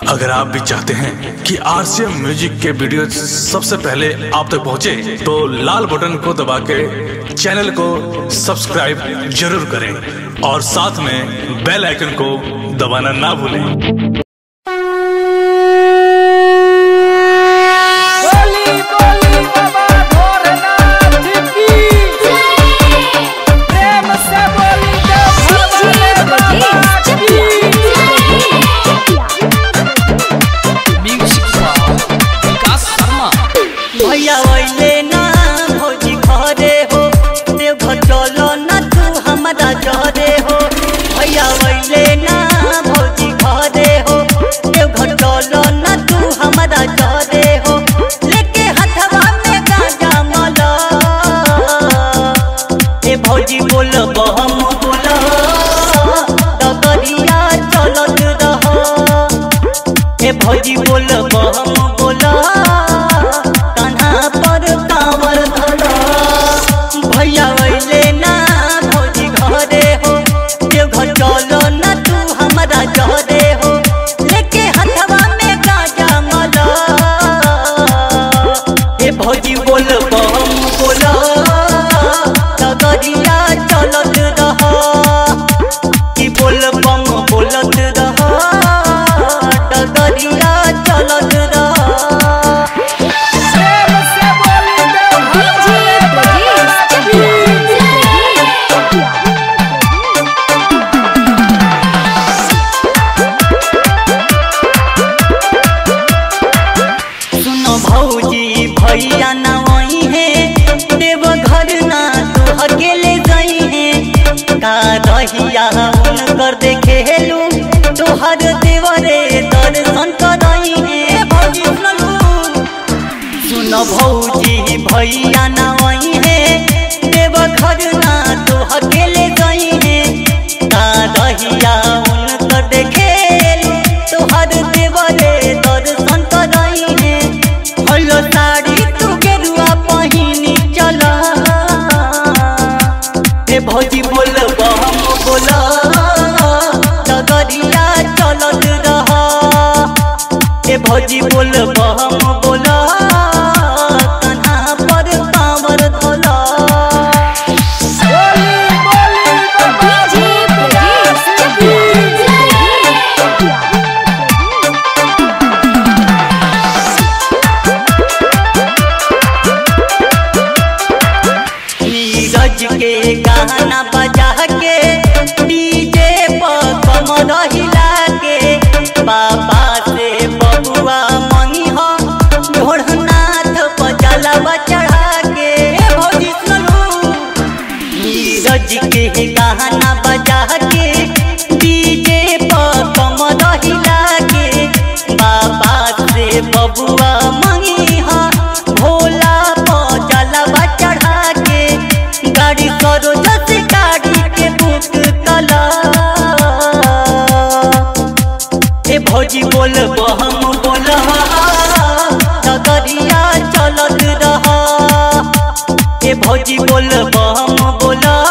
अगर आप भी चाहते हैं कि आरसीएम म्यूजिक के वीडियो सबसे पहले आप तक पहुंचे, तो लाल बटन को दबा के चैनल को सब्सक्राइब जरूर करें और साथ में बेल आइकन को दबाना ना भूलें। भौजी बोल बहम बोला डगरिया चलत रह। ए भौजी बोल बहम बोला कान्हा पर कांवर धरा। भैया अइले ना भौजी घरे हो, देवघर चलो ना तू हमारा जरे हो, लेके हथवा में गाजा मला। ए भौजी बोल बहम बोला डगरिया चलत रह। कि बोल बम बोलत रह, डगरिया चलत रह। सुनो भौजी भैया ना वही है, देवघर ना तू अकेले गई है। का रहिया उनकर देखे हेलू तोहर देवरे दर्शन करई है। भौजी सुनो भौजी भैया ना वही है, देवघर ना तू अकेले गई है। का रहिया उनकर देखे हेलू तोहर देवरे दर्शन करई है। हलो साड़ी तू गेरुआ पहिनी चला। ए भौजी बोल बहम बोला डगरिया चलत रह। ए भौजी बोल बहम बोला कान्हा पर कांवर धोला। नीरज के गाना बजा के डीजे पर कमर हिला के, बाबा से बबुआ मंगी हो ढोढ़नाथ पर जलवा चढ़ा के। भौजी सुनू नीरज के गाना बजा के डीजे पर कमर हिला के, बाबा से बबुआ मंगी हो भोला पर जलवा चढ़ा के। गाड़ी करो जैसे गाड़ी के बुक कला। ए भौजी बोल बहम बोला डगरिया चलत रह। ए भौजी बोल बहम बोला